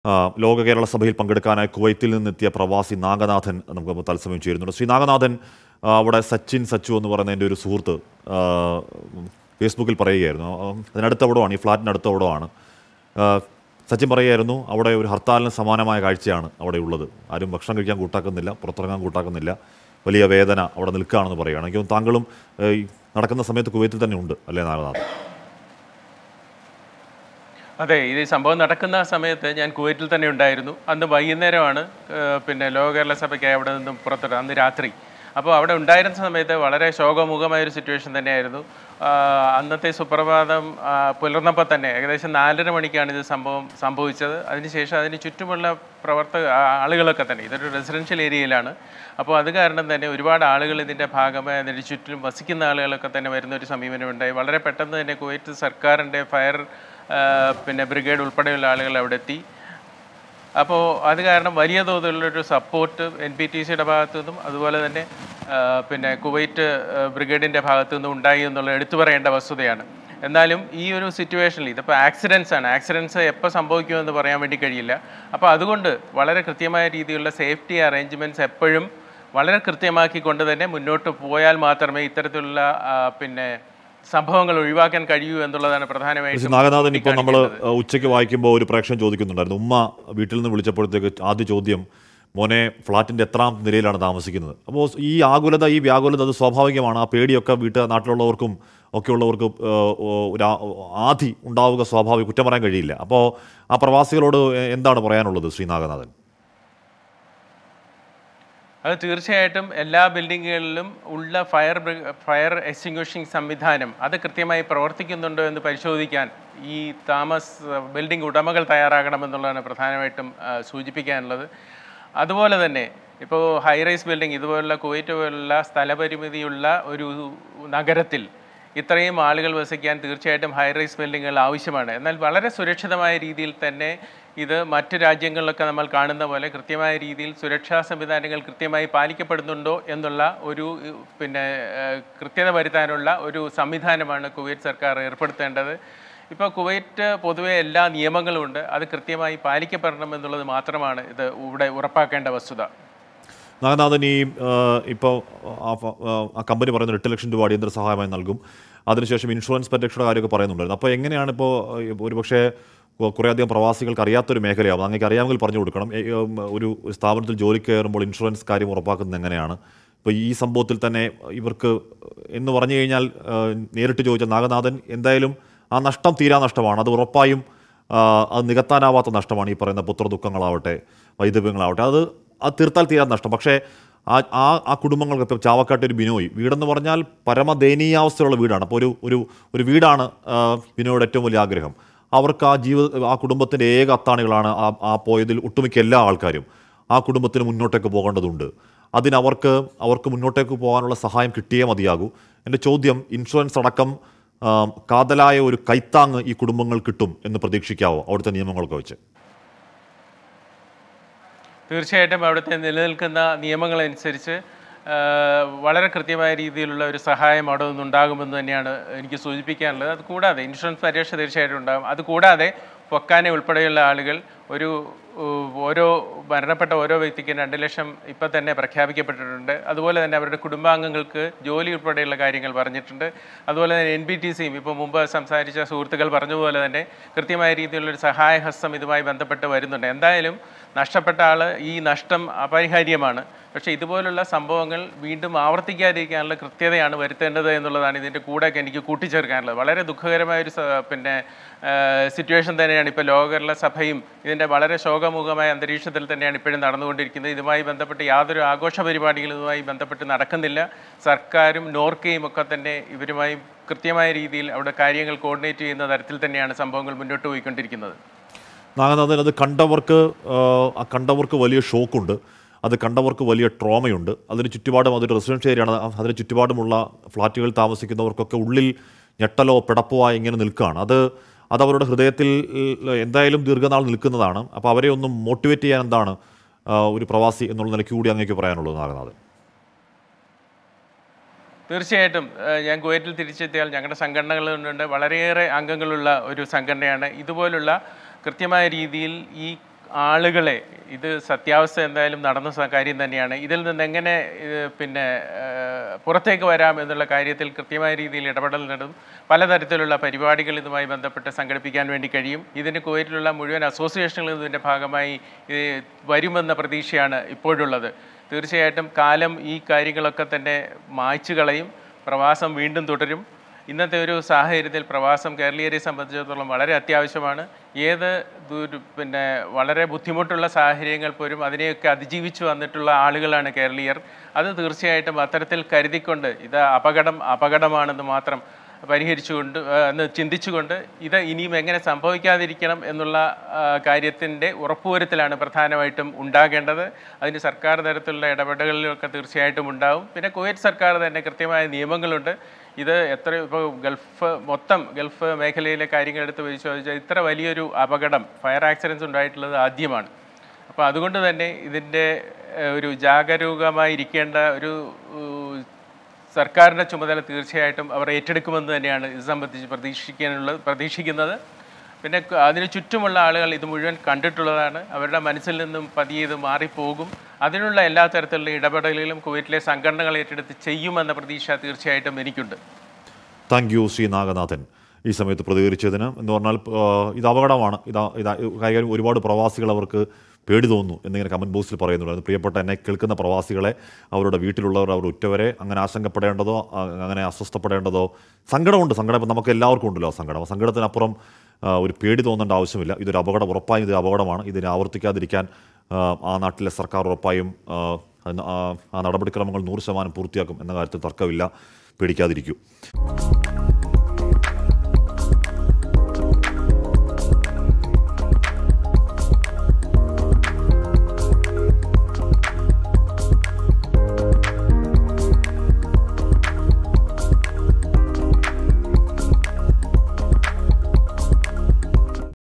ലോക കേരള സഭയിൽ പങ്കെടുക്കാനായി കുവൈത്തിൽ നിന്നെത്തിയ പ്രവാസി നാഗനാഥൻ നമുക്ക് തത്സമയം ചേരുന്നുണ്ട്. ശ്രീ നാഗനാഥൻ, അവിടെ സച്ചു എന്ന് പറയുന്ന എൻ്റെ ഒരു സുഹൃത്ത് ഫേസ്ബുക്കിൽ പറയുകയായിരുന്നു. അതിനടുത്ത അവിടമാണ്, ഈ ഫ്ലാറ്റിനടുത്ത അവിടമാണ്. സച്ചിൻ പറയുകയായിരുന്നു, അവിടെ ഒരു ഹർത്താലിന് സമാനമായ കാഴ്ചയാണ് അവിടെ ഉള്ളത്. ആരും ഭക്ഷണം കഴിക്കാൻ കൂട്ടാക്കുന്നില്ല, പുറത്തിറങ്ങാൻ കൂട്ടാക്കുന്നില്ല, വലിയ വേദന അവിടെ നിൽക്കുകയാണെന്ന് പറയുകയാണ്. എനിക്ക് താങ്കളും നടക്കുന്ന സമയത്ത് കുവൈത്തിൽ തന്നെ ഉണ്ട് അല്ലേ നാഗനാഥൻ? അതെ, ഇത് സംഭവം നടക്കുന്ന സമയത്ത് ഞാൻ കുവൈറ്റിൽ തന്നെ ഉണ്ടായിരുന്നു. അന്ന് വൈകുന്നേരമാണ് ലോക കേരള സഭയ്ക്കായി അവിടെ നിന്നും പുറത്തിട്ട്, അന്ന് രാത്രി. അപ്പോൾ അവിടെ ഉണ്ടായിരുന്ന സമയത്ത് വളരെ ശോകമുഖമായൊരു സിറ്റുവേഷൻ തന്നെയായിരുന്നു. അന്നത്തെ സുപ്രഭാതം പുലർന്നപ്പോൾ തന്നെ ഏകദേശം 4:30 മണിക്കാണ് ഇത് സംഭവിച്ചത്. അതിനുശേഷം അതിന് ചുറ്റുമുള്ള ആളുകളൊക്കെ തന്നെ, ഇതൊരു റെസിഡൻഷ്യൽ ഏരിയയിലാണ്. അപ്പോൾ അത് കാരണം തന്നെ ഒരുപാട് ആളുകൾ ഇതിൻ്റെ ഭാഗമായി അതിന് ചുറ്റിലും വസിക്കുന്ന ആളുകളൊക്കെ തന്നെ വരുന്ന ഒരു സമീപനമുണ്ടായി. വളരെ പെട്ടെന്ന് തന്നെ കുവൈറ്റ് സർക്കാരിൻ്റെ ഫയർ ബ്രിഗേഡ് ഉൾപ്പെടെയുള്ള ആളുകൾ അവിടെ എത്തി. അപ്പോൾ അത് കാരണം വലിയ തോതിലുള്ളൊരു സപ്പോർട്ട് NPTCയുടെ ഭാഗത്തു നിന്നും അതുപോലെ തന്നെ കുവൈറ്റ് ബ്രിഗേഡിൻ്റെ ഭാഗത്തു നിന്നും ഉണ്ടായി എന്നുള്ള എടുത്തു പറയേണ്ട വസ്തുതയാണ്. എന്നാലും ഈ ഒരു സിറ്റുവേഷനിൽ ഇതിപ്പോൾ ആക്സിഡൻസ് എപ്പോൾ സംഭവിക്കുമെന്ന് പറയാൻ വേണ്ടി കഴിയില്ല. അപ്പോൾ അതുകൊണ്ട് വളരെ കൃത്യമായ രീതിയിലുള്ള സേഫ്റ്റി അറേഞ്ച്മെൻറ്റ്സ് എപ്പോഴും വളരെ കൃത്യമാക്കിക്കൊണ്ട് തന്നെ മുന്നോട്ട് പോയാൽ മാത്രമേ ഇത്തരത്തിലുള്ള സംഭവങ്ങൾ ഒഴിവാക്കാൻ കഴിയൂ എന്നുള്ളതാണ് പ്രധാനമായിട്ടും. നാഗനാഥൻ, ഇപ്പോൾ നമ്മൾ ഉച്ചയ്ക്ക് വായിക്കുമ്പോൾ ഒരു പ്രേക്ഷകൻ ചോദിക്കുന്നുണ്ടായിരുന്നു, ഉമ്മ വീട്ടിൽ നിന്ന് വിളിച്ചപ്പോഴത്തേക്ക് ആദ്യ ചോദ്യം, മോനെ ഫ്ലാറ്റിൻ്റെ എത്രാം നിലയിലാണ് താമസിക്കുന്നത്? അപ്പോൾ ഈ വ്യാകുലത അത് സ്വാഭാവികമാണ്. ആ പേടിയൊക്കെ നാട്ടിലുള്ളവർക്കും ഒക്കെ ഉള്ളവർക്ക് ഒരു ആധി ഉണ്ടാവുക സ്വാഭാവിക, കുറ്റം പറയാൻ കഴിയില്ല. അപ്പോൾ ആ പ്രവാസികളോട് എന്താണ് പറയാനുള്ളത് ശ്രീ നാഗനാഥൻ? അത് തീർച്ചയായിട്ടും എല്ലാ ബിൽഡിങ്ങുകളിലും ഉള്ള ഫയർ എക്സ്റ്റിങ്ക്വിഷിംഗ് സംവിധാനം അത് കൃത്യമായി പ്രവർത്തിക്കുന്നുണ്ടോ എന്ന് പരിശോധിക്കാൻ ഈ ബിൽഡിംഗ് ഉടമകൾ തയ്യാറാകണമെന്നുള്ളതാണ് പ്രധാനമായിട്ടും സൂചിപ്പിക്കാനുള്ളത്. അതുപോലെ തന്നെ ഇപ്പോൾ ഹൈറൈസ് ബിൽഡിംഗ് ഇതുപോലുള്ള കുവൈറ്റ് പോലുള്ള സ്ഥലപരിമിതിയുള്ള ഒരു നഗരത്തിൽ ഇത്രയും ആളുകൾ വസിക്കാൻ തീർച്ചയായിട്ടും ഹൈറൈസ് ബിൽഡിങ്ങുകൾ ആവശ്യമാണ്. എന്നാൽ വളരെ സുരക്ഷിതമായ രീതിയിൽ തന്നെ ഇത് മറ്റ് രാജ്യങ്ങളിലൊക്കെ നമ്മൾ കാണുന്ന പോലെ കൃത്യമായ രീതിയിൽ സുരക്ഷാ സംവിധാനങ്ങൾ കൃത്യമായി പാലിക്കപ്പെടുന്നുണ്ടോ എന്നുള്ള ഒരു കൃത്യത വരുത്താനുള്ള ഒരു സംവിധാനമാണ് കുവൈറ്റ് സർക്കാർ ഏർപ്പെടുത്തേണ്ടത്. ഇപ്പോൾ കുവൈറ്റ് പൊതുവെ എല്ലാ നിയമങ്ങളും ഉണ്ട്, അത് കൃത്യമായി പാലിക്കപ്പെടണം എന്നുള്ളത് മാത്രമാണ് ഇത് ഇവിടെ ഉറപ്പാക്കേണ്ട വസ്തുത. നാഗനാഥൻ, ഇപ്പോൾ ആ കമ്പനി പറയുന്നത് 8 ലക്ഷം രൂപ അടിയന്തര സഹായമായി നൽകും, അതിനുശേഷം ഇൻഷുറൻസ് പരിരക്ഷയുടെ കാര്യമൊക്കെ പറയുന്നുണ്ടായിരുന്നു. അപ്പോൾ എങ്ങനെയാണ് ഇപ്പോൾ ഒരുപക്ഷെ കുറേയധികം പ്രവാസികൾക്ക് അറിയാത്തൊരു മേഖലയാവും, അങ്ങേക്ക് അറിയാമെങ്കിൽ പറഞ്ഞു കൊടുക്കണം. ഒരു സ്ഥാപനത്തിൽ ജോലിക്ക് കയറുമ്പോൾ ഇൻഷുറൻസ് കാര്യം ഉറപ്പാക്കുന്നത് എങ്ങനെയാണ്? ഇപ്പോൾ ഈ സംഭവത്തിൽ തന്നെ ഇവർക്ക് എന്ന് പറഞ്ഞു കഴിഞ്ഞാൽ നേരിട്ട് ചോദിച്ച നാഗനാഥൻ, എന്തായാലും ആ നഷ്ടം നഷ്ടമാണ്, അത് ഉറപ്പായും അത് നികത്താനാവാത്ത നഷ്ടമാണ്. ഈ പറയുന്ന പുത്രദുഃഖങ്ങളാവട്ടെ വൈദവ്യങ്ങളാവട്ടെ, അത് തീർത്താൽ തീരാൻ നഷ്ടം. പക്ഷേ ആ കുടുംബങ്ങൾക്ക് ഇപ്പോൾ ചാവക്കാട്ട് ഒരു ബിനോയ് വീടെന്ന് പറഞ്ഞാൽ പരമദയനീയാവസ്ഥയുള്ള വീടാണ്. അപ്പോൾ ഒരു വീടാണ് ബിനോയുടെ ഏറ്റവും വലിയ ആഗ്രഹം. അവർക്ക് ആ കുടുംബത്തിൻ്റെ ഏക അത്താണികളാണ് പോയതിൽ ഒട്ടുമിക്ക എല്ലാ ആൾക്കാരും. ആ കുടുംബത്തിന് മുന്നോട്ടേക്ക് പോകേണ്ടതുണ്ട്. അവർക്ക് മുന്നോട്ടേക്ക് പോകാനുള്ള സഹായം കിട്ടിയേ മതിയാകൂ. എൻ്റെ ചോദ്യം, ഇൻഷുറൻസ് അടക്കം കാതലായ ഒരു കൈത്താങ് ഈ കുടുംബങ്ങൾ കിട്ടും എന്ന് പ്രതീക്ഷിക്കാവോ അവിടുത്തെ നിയമങ്ങളൊക്കെ വെച്ച്? തീർച്ചയായിട്ടും അവിടുത്തെ നിലനിൽക്കുന്ന നിയമങ്ങളനുസരിച്ച് വളരെ കൃത്യമായ രീതിയിലുള്ള ഒരു സഹായം അവിടെ നിന്നുണ്ടാകുമെന്ന് തന്നെയാണ് എനിക്ക് സൂചിപ്പിക്കാനുള്ളത്. അതുകൂടാതെ ഇൻഷുറൻസ് പരിരക്ഷ തീർച്ചയായിട്ടും ഉണ്ടാകും. അതുകൂടാതെ ഫൊക്കാനെ ഉൾപ്പെടെയുള്ള ആളുകൾ മരണപ്പെട്ട ഓരോ വ്യക്തിക്കും 2 ലക്ഷം ഇപ്പം തന്നെ പ്രഖ്യാപിക്കപ്പെട്ടിട്ടുണ്ട്. അതുപോലെ തന്നെ അവരുടെ കുടുംബാംഗങ്ങൾക്ക് ജോലി ഉൾപ്പെടെയുള്ള കാര്യങ്ങൾ പറഞ്ഞിട്ടുണ്ട്. അതുപോലെ തന്നെ NPTCയും ഇപ്പോൾ മുമ്പ് സംസാരിച്ച സുഹൃത്തുക്കൾ പറഞ്ഞതുപോലെ തന്നെ കൃത്യമായ രീതിയിലുള്ളൊരു സഹായഹസ്തം ഇതുമായി ബന്ധപ്പെട്ട് വരുന്നുണ്ട്. എന്തായാലും നഷ്ടപ്പെട്ട ഈ നഷ്ടം അപരിഹാര്യമാണ്. പക്ഷേ ഇതുപോലുള്ള സംഭവങ്ങൾ വീണ്ടും ആവർത്തിക്കാതിരിക്കാനുള്ള കൃത്യതയാണ് വരുത്തേണ്ടത് എന്നുള്ളതാണ് ഇതിൻ്റെ കൂടെ എനിക്ക് കൂട്ടിച്ചേർക്കാനുള്ളത്. വളരെ ദുഃഖകരമായൊരു സിറ്റുവേഷൻ തന്നെയാണ് ഇപ്പോൾ ലോക കേരള സഭയും ഇതിൻ്റെ വളരെ ശോകമുഖമായ അന്തരീക്ഷത്തിൽ തന്നെയാണ് ഇപ്പോഴും നടന്നുകൊണ്ടിരിക്കുന്നത്. ഇതുമായി ബന്ധപ്പെട്ട് യാതൊരു ആഘോഷ പരിപാടികളും ഇതുമായി ബന്ധപ്പെട്ട് നടക്കുന്നില്ല. സർക്കാരും നോർക്കയും ഒക്കെ തന്നെ ഇവരുമായി കൃത്യമായ രീതിയിൽ അവിടെ കാര്യങ്ങൾ കോർഡിനേറ്റ് ചെയ്യുന്ന തരത്തിൽ തന്നെയാണ് സംഭവങ്ങൾ മുന്നോട്ട് പോയിക്കൊണ്ടിരിക്കുന്നത്. നാഗനാഥൻ, അത് കണ്ടവർക്ക് വലിയ ഷോക്കുണ്ട്, അത് കണ്ടവർക്ക് വലിയ ട്രോമയുണ്ട്. അതിന് ചുറ്റുപാടും അതൊരു റെസിഡൻഷ്യൽ ഏരിയയാണ്. അതിന് ചുറ്റുപാടുമുള്ള ഫ്ലാറ്റുകളിൽ താമസിക്കുന്നവർക്കൊക്കെ ഉള്ളിൽ ഞെട്ടലോ പിടപ്പോ ഇങ്ങനെ നിൽക്കുകയാണ്. അത് അവരുടെ ഹൃദയത്തിൽ എന്തായാലും ദീർഘനാൾ നിൽക്കുന്നതാണ്. അപ്പോൾ അവരെ ഒന്ന് മോട്ടിവേറ്റ് ചെയ്യാൻ എന്താണ് ഒരു പ്രവാസി എന്നുള്ള നിലയ്ക്ക് കൂടി അങ്ങേക്ക് പറയാനുള്ളത് നാഗനാഥൻ? തീർച്ചയായിട്ടും ഞാൻ കുവൈറ്റിൽ തിരിച്ചെത്തിയാൽ ഞങ്ങളുടെ സംഘടനകളുണ്ട്, വളരെയേറെ അംഗങ്ങളുള്ള ഒരു സംഘടനയാണ്. ഇതുപോലുള്ള കൃത്യമായ രീതിയിൽ ഈ ആളുകളെ ഇത് സത്യാവസ്ഥ എന്തായാലും നടന്ന കാര്യം തന്നെയാണ്. ഇതിൽ നിന്ന് എങ്ങനെ പിന്നെ പുറത്തേക്ക് വരാം എന്നുള്ള കാര്യത്തിൽ കൃത്യമായ രീതിയിൽ ഇടപെടൽ നടത്തും. പലതരത്തിലുള്ള പരിപാടികൾ ഇതുമായി ബന്ധപ്പെട്ട് സംഘടിപ്പിക്കാൻ വേണ്ടി കഴിയും. ഇതിന് കുവൈറ്റിലുള്ള മുഴുവൻ അസോസിയേഷനുകളും ഇതിൻ്റെ ഭാഗമായി വരുമെന്ന പ്രതീക്ഷയാണ് ഇപ്പോഴുള്ളത്. തീർച്ചയായിട്ടും കാലം ഈ കാര്യങ്ങളൊക്കെ തന്നെ മായ്ച്ചു കളയും. പ്രവാസം വീണ്ടും തുടരും. ഇന്നത്തെ ഒരു സാഹചര്യത്തിൽ പ്രവാസം കേരളീയരെ സംബന്ധിച്ചിടത്തോളം വളരെ അത്യാവശ്യമാണ്. പിന്നെ വളരെ ബുദ്ധിമുട്ടുള്ള സാഹചര്യങ്ങൾ പോലും അതിനെയൊക്കെ അതിജീവിച്ചു വന്നിട്ടുള്ള ആളുകളാണ് കേരളീയർ. അത് തീർച്ചയായിട്ടും അത്തരത്തിൽ കരുതിക്കൊണ്ട് ഇത് അപകടമാണെന്ന് മാത്രം പരിഹരിച്ചുകൊണ്ട് ചിന്തിച്ചുകൊണ്ട് ഇത് ഇനിയും എങ്ങനെ സംഭവിക്കാതിരിക്കണം എന്നുള്ള കാര്യത്തിൻ്റെ ഉറപ്പുവരുത്തലാണ് പ്രധാനമായിട്ടും ഉണ്ടാകേണ്ടത്. അതിന് സർക്കാർ തരത്തിലുള്ള ഇടപെടലുകളൊക്കെ തീർച്ചയായിട്ടും ഉണ്ടാവും. പിന്നെ കുവൈറ്റ് സർക്കാർ തന്നെ കൃത്യമായ നിയമങ്ങളുണ്ട്. ഇത് ഇപ്പോൾ ഗൾഫ് മേഖലയിലെ കാര്യങ്ങൾ എടുത്ത് പരിശോധിച്ചാൽ ഇത്ര വലിയൊരു അപകടം, ഫയർ ആക്സിഡൻസ് ഉണ്ടായിട്ടുള്ളത് ആദ്യമാണ്. അപ്പോൾ അതുകൊണ്ട് തന്നെ ഇതിൻ്റെ ഒരു ജാഗരൂകമായിരിക്കേണ്ട ഒരു സർക്കാരിൻ്റെ ചുമതല തീർച്ചയായിട്ടും അവർ ഏറ്റെടുക്കുമെന്ന് തന്നെയാണ് ഇത് സംബന്ധിച്ച് പ്രതീക്ഷിക്കുന്നത്. പിന്നെ അതിന് ചുറ്റുമുള്ള ആളുകൾ ഇത് മുഴുവൻ കണ്ടിട്ടുള്ളതാണ്. അവരുടെ മനസ്സിൽ നിന്നും പതിയെ ഇത് മാറിപ്പോകും. അതിനുള്ള എല്ലാ തരത്തിലുള്ള ഇടപെടലുകളും കുവൈറ്റിലെ സംഘടനകൾ ഏറ്റെടുത്ത് ചെയ്യുമെന്ന പ്രതീക്ഷ തീർച്ചയായിട്ടും എനിക്കുണ്ട്. താങ്ക് യു ശ്രീ നാഗനാഥൻ ഈ സമയത്ത് പ്രതികരിച്ചതിന്. എന്ന് പറഞ്ഞാൽ ഇത് അപകടമാണ്. കാര്യം ഒരുപാട് പ്രവാസികൾ അവർക്ക് പേടി തോന്നുന്നു എന്നിങ്ങനെ കമൻറ്റ് ബോക്സിൽ പറയുന്നുണ്ട്. പ്രിയപ്പെട്ട എന്നെ കേൾക്കുന്ന പ്രവാസികളെ, അവരുടെ വീട്ടിലുള്ളവർ, അവർ ഉറ്റവരെ അങ്ങനെ ആശങ്കപ്പെടേണ്ടതോ അങ്ങനെ അസ്വസ്ഥപ്പെടേണ്ടതോ സങ്കടമുണ്ട്. സങ്കടം ഇപ്പം നമുക്ക് എല്ലാവർക്കും ഉണ്ടല്ലോ സങ്കടം. സങ്കടത്തിനപ്പുറം ഒരു പേടി തോന്നേണ്ട ആവശ്യമില്ല. ഇതൊരു അപകടം, ഉറപ്പായും ഇതൊരു അപകടമാണ്. ഇതിനെ ആവർത്തിക്കാതിരിക്കാൻ ആ നാട്ടിലെ സർക്കാർ ഉറപ്പായും ആ നടപടിക്രമങ്ങൾ 100% പൂർത്തിയാക്കും എന്ന കാര്യത്തിൽ തർക്കമില്ല. പേടിക്കാതിരിക്കൂ.